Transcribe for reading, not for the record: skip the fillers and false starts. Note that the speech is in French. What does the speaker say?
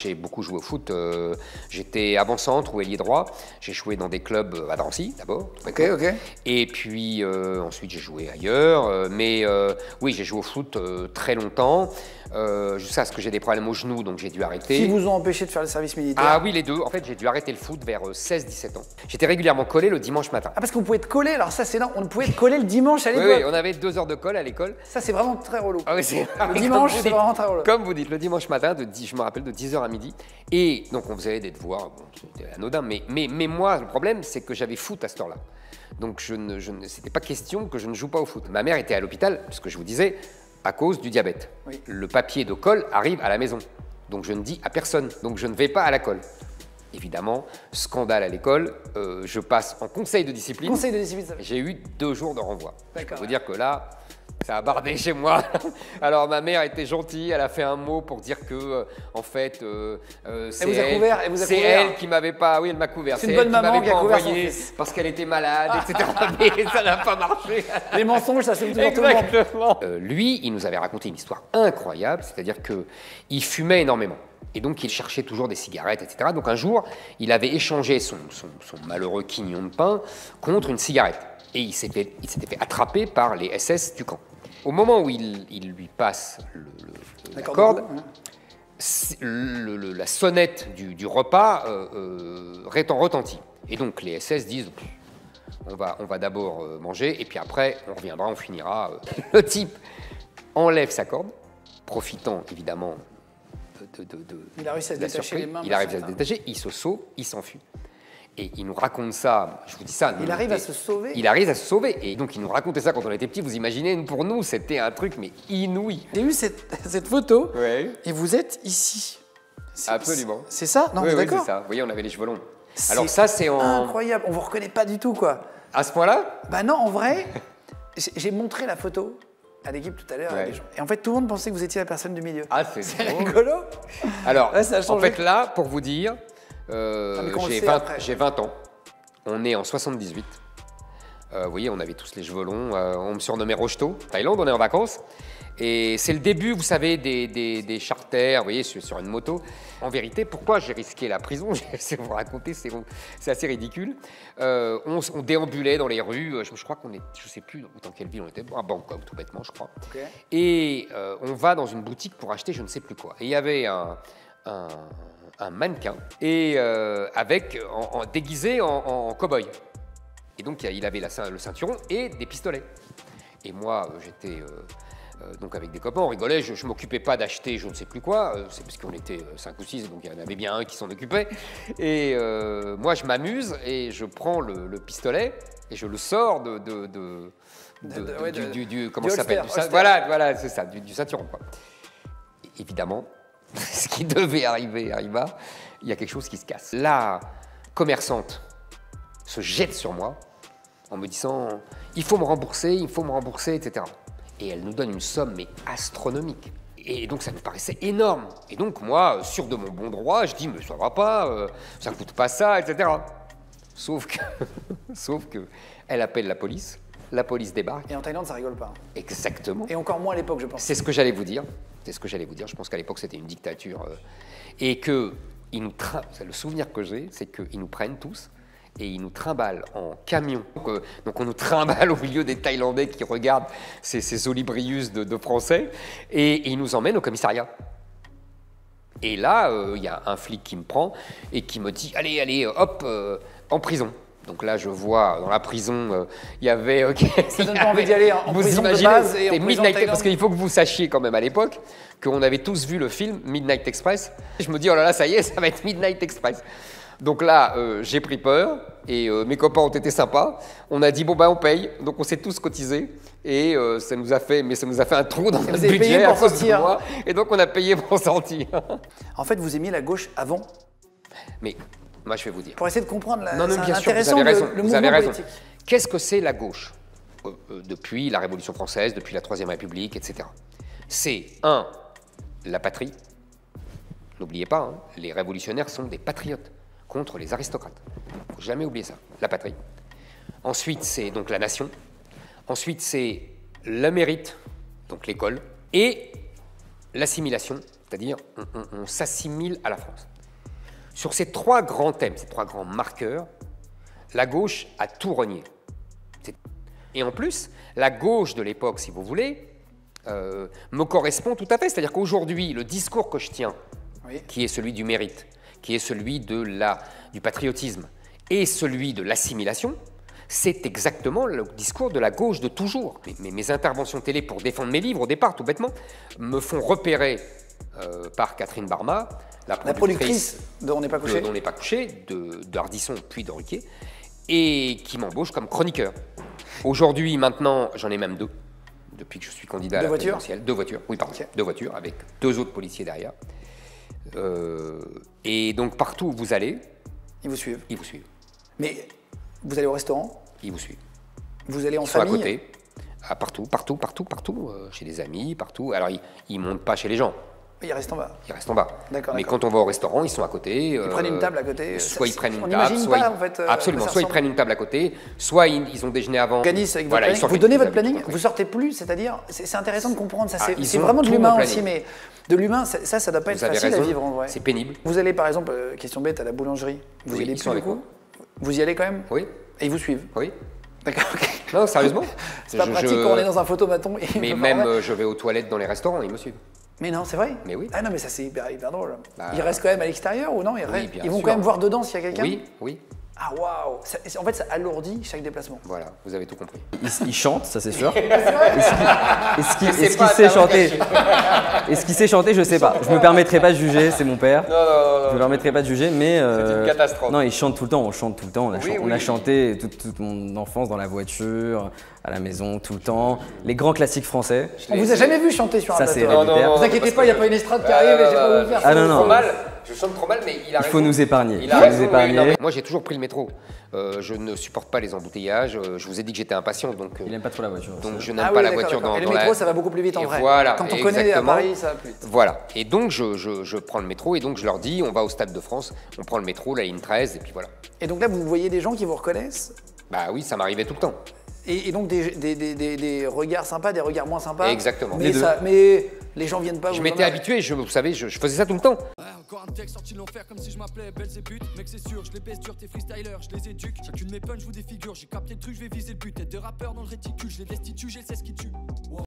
J'ai beaucoup joué au foot. J'étais avant-centre ou ailier droit. J'ai joué dans des clubs à Drancy, d'abord. Ok. Et puis ensuite, j'ai joué ailleurs. Oui, j'ai joué au foot très longtemps. Jusqu'à ce que j'ai des problèmes au genou, donc j'ai dû arrêter. Qui vous ont empêché de faire le service militaire? Ah oui, les deux. En fait, j'ai dû arrêter le foot vers 16-17 ans. J'étais régulièrement collé le dimanche matin. Ah, parce qu'on pouvait être collé, alors ça c'est énorme, on pouvait être collé le dimanche à Oui, l'école. oui, on avait 2 heures de colle à l'école. Ça c'est vraiment très relou. Ah oui, c'est Le dimanche, c'est vraiment très relou. Comme vous dites, le dimanche matin, je me rappelle, de 10h à midi. Et donc, on faisait des devoirs, bon, c'était anodin, mais moi, le problème, c'est que j'avais foot à cette heure-là. Donc, c'était pas question que je ne joue pas au foot. Ma mère était à l'hôpital, puisque je vous disais, à cause du diabète. Oui. Le papier de colle arrive à la maison. Donc, je ne dis à personne. Donc, je ne vais pas à la colle. Évidemment, scandale à l'école, je passe en conseil de discipline. Conseil de discipline, ça fait. J'ai eu 2 jours de renvoi. D'accord. Il faut dire que là, ça a bardé chez moi. Alors ma mère était gentille, elle a fait un mot pour dire que, en fait, c'est elle qui m'avait pas. Oui, elle m'a couvert. C'est une bonne maman qui a couvert son fils. Parce qu'elle était malade, etc. Mais ça n'a pas marché. Les mensonges, ça c'est toujours tout le monde. Exactement. Lui, il nous avait raconté une histoire incroyable, c'est-à-dire qu'il fumait énormément. Et donc, il cherchait toujours des cigarettes, etc. Donc, un jour, il avait échangé son malheureux quignon de pain contre une cigarette. Et il s'était fait attraper par les SS du camp. Au moment où il lui passe la corde, la sonnette du repas retentit. Et donc, les SS disent, on va d'abord manger, et puis après, on reviendra, on finira. Le type enlève sa corde, profitant évidemment il a réussi à se détacher les mains. Il arrive à se détacher, il se sauve, il s'enfuit. Et il nous raconte ça, je vous dis ça. Il arrive à se sauver. Il arrive à se sauver. Et donc il nous racontait ça quand on était petits. Vous imaginez, pour nous, c'était un truc mais inouï. J'ai eu cette photo, ouais. Et vous êtes ici. Absolument. C'est ça? Non, oui, d'accord. c'est ça. Vous voyez, on avait les cheveux longs. Alors ça, c'est incroyable, on vous reconnaît pas du tout, quoi. À ce point-là? Bah non, en vrai, j'ai montré la photo à l'équipe tout à l'heure. Ouais. Et en fait, tout le monde pensait que vous étiez la personne du milieu. Ah, c'est rigolo. Alors, ouais, ça a changé. En fait, là, pour vous dire, j'ai 20 ans. On est en 78. Vous voyez, on avait tous les cheveux longs. On me surnommait Rocheteau. Thaïlande, on est en vacances. Et c'est le début, vous savez, des charters, vous voyez, sur une moto. En vérité, pourquoi j'ai risqué la prison? Je vais vous raconter, c'est assez ridicule. On déambulait dans les rues. Je crois qu'on est, je ne sais plus dans quelle ville on était, à Bangkok, tout bêtement, je crois. Okay. Et on va dans une boutique pour acheter je ne sais plus quoi. Et il y avait un mannequin et déguisé en cow-boy. Et donc, il avait le ceinturon et des pistolets. Et moi, j'étais... donc avec des copains, on rigolait, je ne m'occupais pas d'acheter je ne sais plus quoi, c'est parce qu'on était 5 ou 6, donc il y en avait bien un qui s'en occupait. Et moi je m'amuse et je prends le pistolet et je le sors comment ça s'appelle, voilà, c'est ça, du ceinturon, quoi. Et évidemment, ce qui devait arriver arriva, il y a quelque chose qui se casse. La commerçante se jette sur moi en me disant il faut me rembourser, etc. Et elle nous donne une somme, mais astronomique. Et donc, ça nous paraissait énorme. Et donc, moi, sûr de mon bon droit, je dis, mais ça va pas, ça coûte pas ça, etc. Sauf que elle appelle la police débarque. Et en Thaïlande, ça rigole pas. Exactement. Et encore moins à l'époque, je pense. C'est ce que j'allais vous dire. Je pense qu'à l'époque, c'était une dictature. Et que, le souvenir que j'ai, c'est qu'ils nous prennent tous, et ils nous trimballent en camion. Donc on nous trimballe au milieu des Thaïlandais qui regardent ces olibrius de Français, et ils nous emmènent au commissariat. Et là, il y a un flic qui me prend et qui me dit « Allez, hop, en prison ». Donc là, je vois, dans la prison, il y avait... Ça donne pas envie d'y aller en prison de base et en prison Thaïlande. Parce qu'il faut que vous sachiez quand même à l'époque qu'on avait tous vu le film Midnight Express. Je me dis « Oh là là, ça y est, ça va être Midnight Express ». Donc là, j'ai pris peur et mes copains ont été sympas. On a dit bon on paye, donc on s'est tous cotisés et ça nous a fait un trou dans notre budget à cause de moi. Et donc on a payé pour sortir. En fait, vous aimiez la gauche avant. Mais moi, je vais vous dire. Pour essayer de comprendre non, bien sûr, vous avez raison. Qu'est-ce que c'est la gauche depuis la Révolution française, depuis la Troisième République, etc. C'est la patrie. N'oubliez pas, hein, les révolutionnaires sont des patriotes contre les aristocrates. Il ne faut jamais oublier ça, la patrie. Ensuite, c'est donc la nation. Ensuite, c'est le mérite, donc l'école, et l'assimilation, C'est-à-dire, on s'assimile à la France. Sur ces 3 grands thèmes, ces 3 grands marqueurs, la gauche a tout renié. Et en plus, la gauche de l'époque, si vous voulez, me correspond tout à fait. C'est-à-dire qu'aujourd'hui, le discours que je tiens, qui est celui du mérite, qui est celui du patriotisme et celui de l'assimilation, c'est exactement le discours de la gauche de toujours. Mes interventions télé pour défendre mes livres, au départ, tout bêtement, me font repérer par Catherine Barma, la productrice de On n'est pas couché, d'Ardisson puis de Ruquier, et qui m'embauche comme chroniqueur. Aujourd'hui, maintenant, j'en ai même 2, depuis que je suis candidat à la présidentielle. 2 voitures, oui, pardon, 2 voitures, avec 2 autres policiers derrière. Et donc, partout où vous allez... Ils vous suivent. Ils vous suivent. Mais vous allez au restaurant? Ils vous suivent. Vous allez en famille? Ils sont à côté. Partout, chez des amis, partout. Alors, ils ne montent pas chez les gens. Ils restent en bas. Ils restent en bas. D'accord. Mais quand on va au restaurant, ils sont à côté. Ils prennent une table à côté. Soit ils prennent une table, soit en fait, absolument. Soit ils prennent une table à côté, soit ils ont déjeuné avant. Avec voilà, vous donnez votre planning, vous sortez plus, c'est-à-dire, c'est intéressant de comprendre ça. C'est vraiment de l'humain aussi, mais de l'humain, ça doit pas être facile à vivre en vrai. C'est pénible. Vous allez par exemple, question bête, à la boulangerie. Vous y allez plus du coup? Vous y allez quand même? Oui. Et ils vous suivent? Oui. D'accord. Non, sérieusement. C'est pas pratique quand on est dans un photomaton. Mais même, je vais aux toilettes dans les restaurants, ils me suivent. Mais non, c'est vrai? Mais oui. Ah non, mais ça c'est hyper drôle. Ils restent quand même à l'extérieur ou non? Ils vont quand même voir dedans s'il y a quelqu'un? Oui. Ah waouh! En fait, ça alourdit chaque déplacement. Voilà, vous avez tout compris. Il chante, ça c'est sûr. Est-ce qu'il sait chanter? Est-ce qu'il sait chanter? Je sais pas. Je me permettrai pas de juger, c'est mon père. Non. Je me permettrai pas de juger, mais c'est une catastrophe. Non, il chante tout le temps. On chante tout le temps. On a chanté toute mon enfance dans la voiture, à la maison, tout le temps. Les grands classiques français. On vous a jamais vu chanter sur un plateau? Ça c'est héréditaire. Ne vous inquiétez pas, il n'y a pas une estrade qui arrive et j'ai pas vous faire. Ah non. Je chante trop mal, mais il a raison. Il faut nous épargner. Moi, j'ai toujours pris le métro. Je ne supporte pas les embouteillages. Je vous ai dit que j'étais impatient, donc. Il n'aime pas trop la voiture. Donc je n'aime pas la voiture dans. Et le métro, ça va beaucoup plus vite en vrai. Voilà. Quand on connaît à Paris, ça va plus vite. Voilà. Et donc je prends le métro et donc je leur dis, on va au Stade de France, on prend le métro, la ligne 13 et puis voilà. Et donc là, vous voyez des gens qui vous reconnaissent? Bah oui, ça m'arrivait tout le temps. Et donc des regards sympas, des regards moins sympas. Exactement. Mais les gens viennent pas. Je m'étais habitué, vous savez, je faisais ça tout le temps. Encore un texte sorti de l'enfer comme si je m'appelais Belzébuth. Mec c'est sûr, je les baisse dur tes freestylers, je les éduque. Chacune de mes punch vous défigure, j'ai capté le truc, je vais viser le but. Tête de rappeur dans le réticule, je les destitue, j'ai le 16 qui tue.